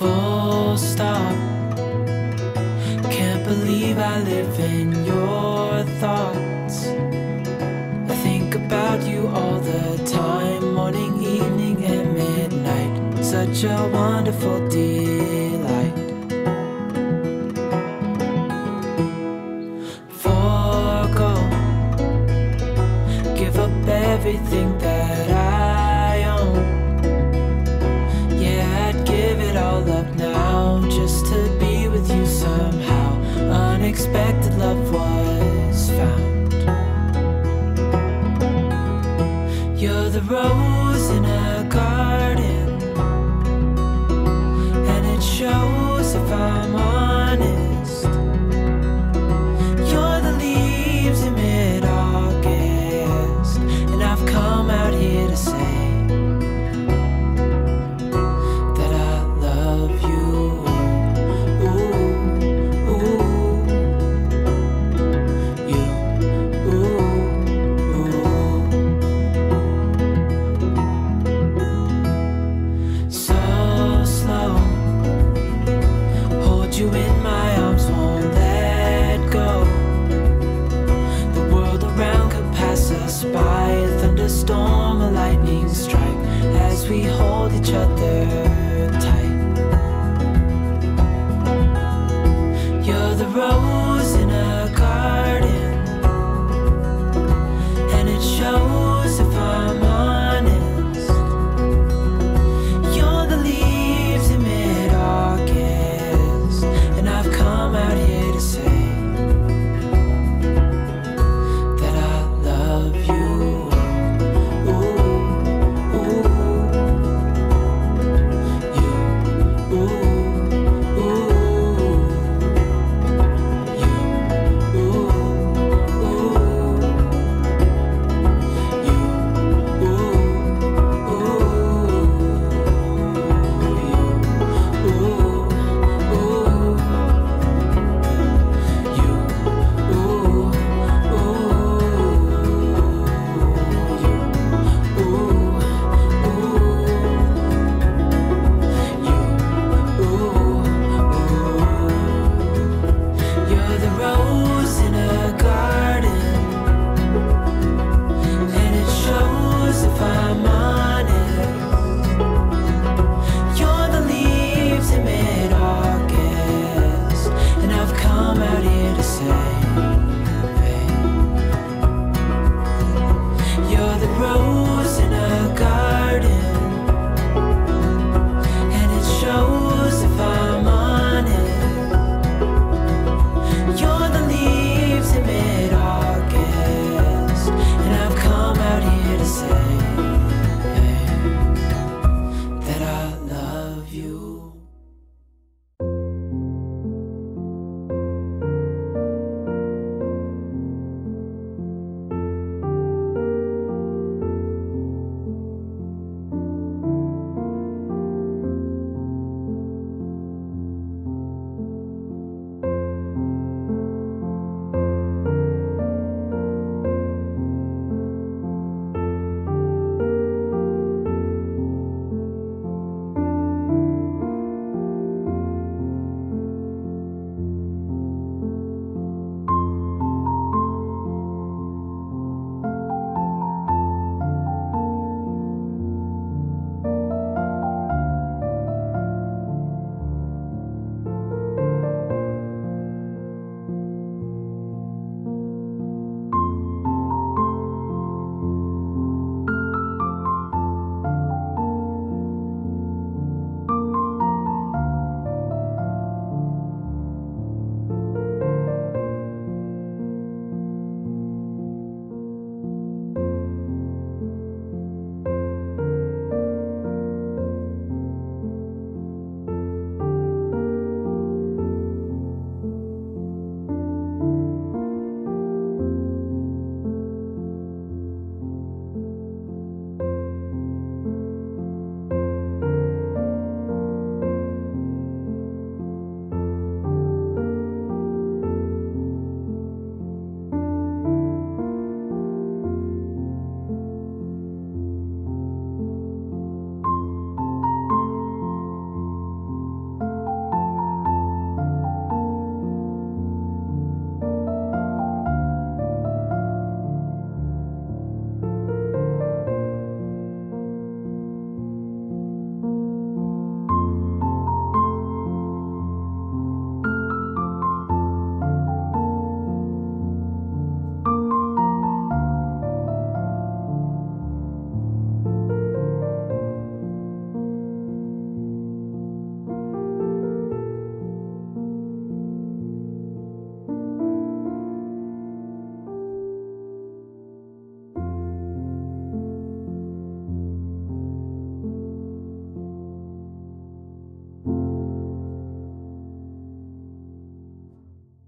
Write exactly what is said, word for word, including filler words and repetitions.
Full stop. Can't believe I live in your thoughts. I think about you all the time, morning, evening, and midnight. Such a wonderful delight. Forgo, give up everything that I own. Yeah, I'd give it all up now, just to be with you somehow. Unexpected love was found. You're the rose in a garden, and it shows if I'm honest. You're the leaves in mid-August, and I've come out here to say that I love you. Ooh, ooh, you, ooh, ooh. So slow, hold you in my arms, won't let go. The world around could pass us by, a thunderstorm, a lightning strike, as we hold each other